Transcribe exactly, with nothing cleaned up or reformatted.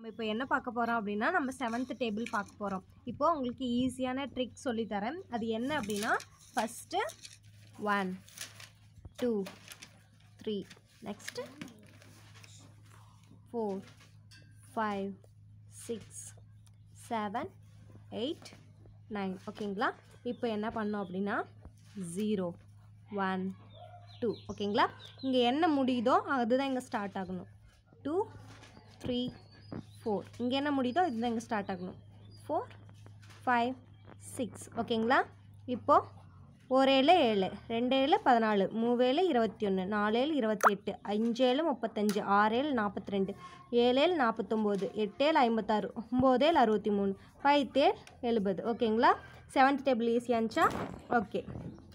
நம்ம இப்போ என்ன பார்க்க போகிறோம் அப்படின்னா நம்ம செவன்த் டேபிள் பார்க்க போகிறோம். இப்போது உங்களுக்கு ஈஸியான ட்ரிக் சொல்லித்தரேன். அது என்ன அப்படின்னா first one two three next four five six seven eight nine ஓகேங்களா. இப்போ என்ன பண்ணோம் அப்படின்னா ஜீரோ ஒன் டூ ஓகேங்களா. இங்கே என்ன முடியுதோ அதுதான் இங்கே ஸ்டார்ட் ஆகணும். டூ த்ரீ ஃபோர் இங்கே என்ன முடியுதோ இதுதான் இங்கே ஸ்டார்ட் ஆகணும். ஃபோர் ஃபைவ் சிக்ஸ் ஓகேங்களா. இப்போது ஒரு ஏழு ஏழு ரெண்டு ஏழு பதினாலு மூணு ஏழு இருபத்தி ஒன்று நாலு ஏழு இருபத்தி எட்டு அஞ்சு ஏழு முப்பத்தஞ்சு ஆறு ஏழு நாற்பத்தி ரெண்டு ஏழு ஏழு நாற்பத்தொம்போது எட்டு ஏழு ஐம்பத்தாறு ஒம்பது ஏழு அறுபத்தி மூணு ஃபைவ் ஏழு எழுபது ஓகேங்களா. செவன்த் டேபிள் ஈஸியாக இருந்துச்சா? ஓகே.